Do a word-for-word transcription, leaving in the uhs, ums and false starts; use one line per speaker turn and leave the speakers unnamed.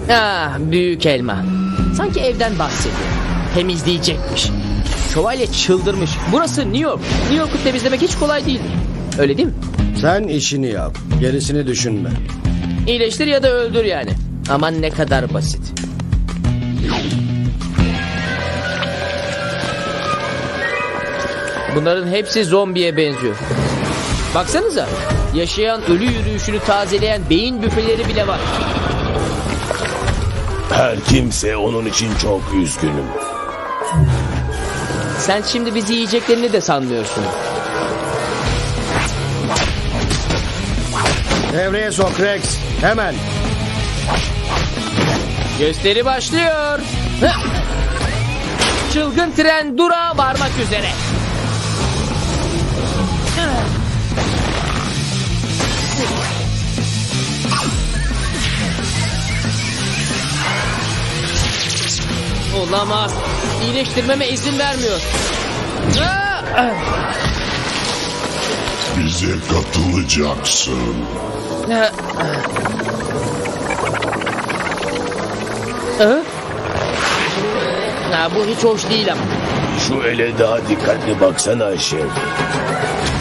Ah, büyük elma. Sanki evden bahsediyor. Temizleyecekmiş. Şövalye çıldırmış. Burası New York. New York'u temizlemek hiç kolay değildir. Öyle değil mi?
Sen işini yap. Gerisini düşünme.
İyileştir ya da öldür yani. Aman ne kadar basit. Bunların hepsi zombiye benziyor. Baksanıza. Yaşayan ölü yürüyüşünü tazeleyen beyin büfeleri bile var.
Her kimse onun için çok üzgünüm.
Sen şimdi bizi yiyeceklerini de sanmıyorsun.
Devreye sok Rex. Hemen.
Gösteri başlıyor. Hıh! Çılgın tren durağa varmak üzere. Olamaz. İyileştirmeme izin vermiyor.
Bize katılacaksın.
Ha? Ha, bu hiç hoş değil ama.
Şu ele daha dikkatli baksana şef.